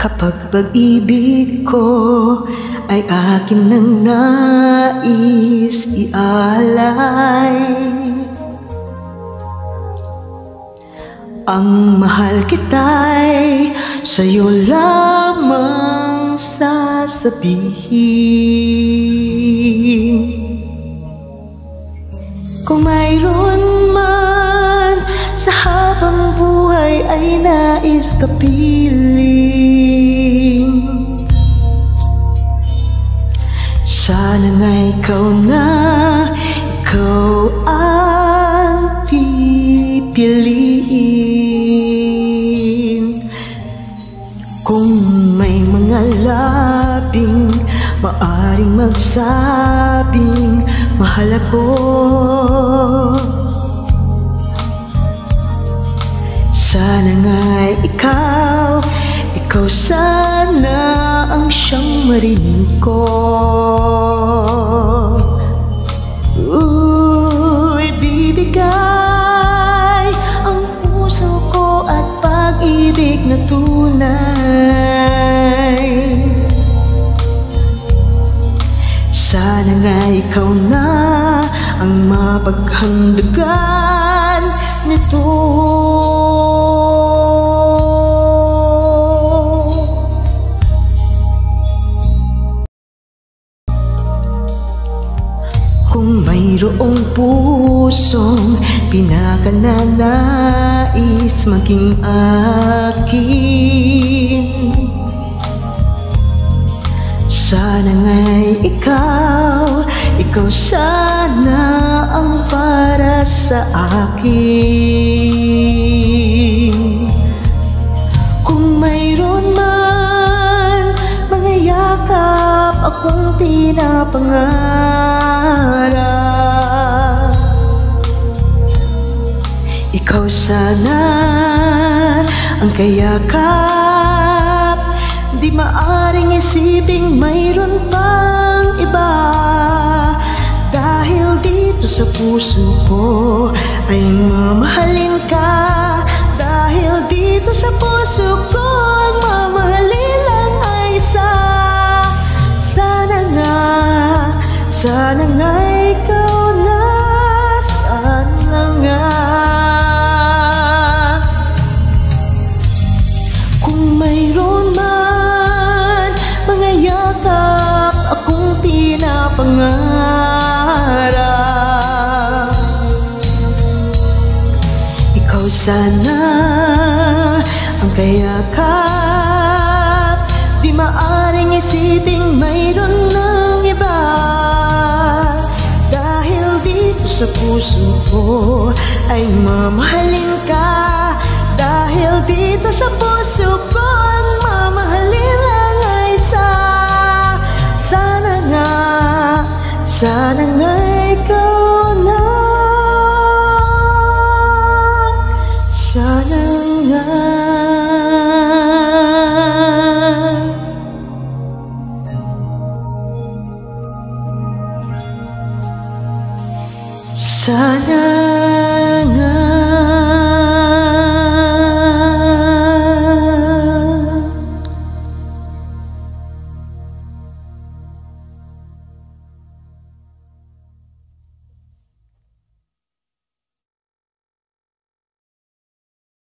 Kapag pag-ibig ko ay akin nang nais ialay, ang mahal kita'y sa'yo lamang sasabihin. Kung mayroon man sa habang buhay ay nais kapiling, sana nga ikaw na, ikaw ang pipiliin. Kung may mga labing maaring magsabing mahal ako, sana nga'y ikaw sana ang siyang marinig ko. Ibibigay ang puso ko at pag-ibig na tunay. Sana nga ikaw na ang mapaghandagahan nito. Kung mayroong pusong pinakananais maging akin, sana nga'y ikaw sana ang para sa akin. Kung mayroon man mga yakap akong pinapangarap, ikaw sana ang kayakap. Di maaring isiping mayroon pang iba, dahil dito sa puso ko ay mamahalin ka. Dahil dito sa puso ko ang mamahalin lang ay isa. Sana nga ikaw na, sana nga. Kung mayroon man mga yakap akong pinapangarap, ikaw sana ang kayakap. Di maaring isiping mayroon ng iba, dahil dito sa puso ko ay mamahalin ka. Dahil dito sa puso ko ang mamahalin lang ay isa. Sana nga ikaw na, sana nga. Sana